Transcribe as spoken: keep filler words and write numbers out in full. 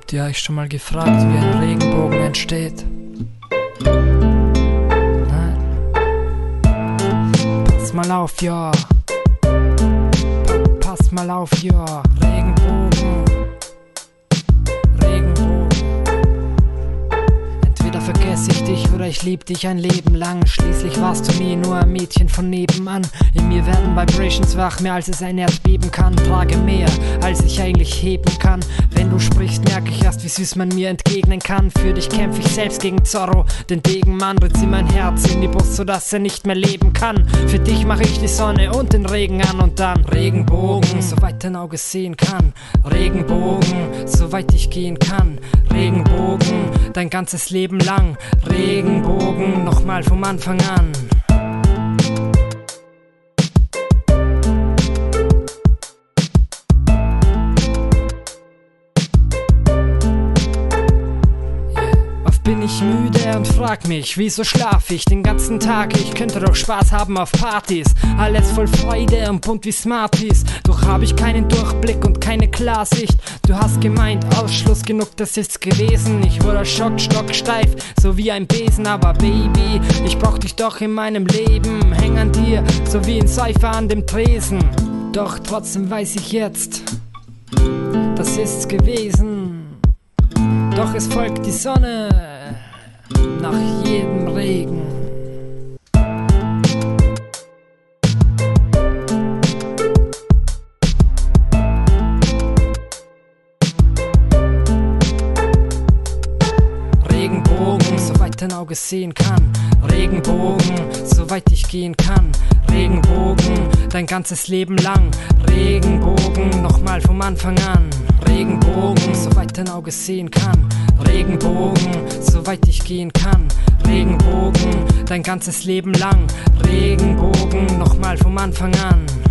Habt ihr euch schon mal gefragt, wie ein Regenbogen entsteht? Nein? Pass mal auf, ja. Pa pass mal auf, ja. Regenbogen. Regenbogen. Entweder vergesse ich dich oder ich lieb dich ein Leben lang. Schließlich warst du nie nur ein Mädchen von nebenan. In mir werden Vibrations wach, mehr als es ein Erdbeben kann. Trage mehr, als ich eigentlich heben kann. Wenn du sprichst, merke ich erst, wie süß man mir entgegnen kann. Für dich kämpfe ich selbst gegen Zorro, den Degenmann. Ritz ihm mein Herz in die Brust, sodass er nicht mehr leben kann. Für dich mache ich die Sonne und den Regen an. Und dann Regenbogen, soweit dein Auge sehen kann. Regenbogen, soweit ich gehen kann. Regenbogen, dein ganzes Leben lang. Regenbogen, nochmal vom Anfang an. Bin ich müde und frag mich, wieso schlaf ich den ganzen Tag? Ich könnte doch Spaß haben auf Partys, alles voll Freude und bunt wie Smarties. Doch hab ich keinen Durchblick und keine Klarsicht. Du hast gemeint, Ausschluss genug, das ist's gewesen. Ich wurde schockt, stocksteif, so wie ein Besen. Aber Baby, ich brauch dich doch in meinem Leben. Häng an dir, so wie ein Säufer an dem Tresen. Doch trotzdem weiß ich jetzt, das ist's gewesen. Doch es folgt die Sonne nach jedem Regen. Regenbogen, soweit dein Auge sehen kann. Regenbogen, soweit ich gehen kann. Regenbogen, dein ganzes Leben lang. Regenbogen, nochmal vom Anfang an. Regenbogen, soweit dein Auge sehen kann. Regenbogen, soweit ich gehen kann. Regenbogen, dein ganzes Leben lang. Regenbogen, nochmal vom Anfang an.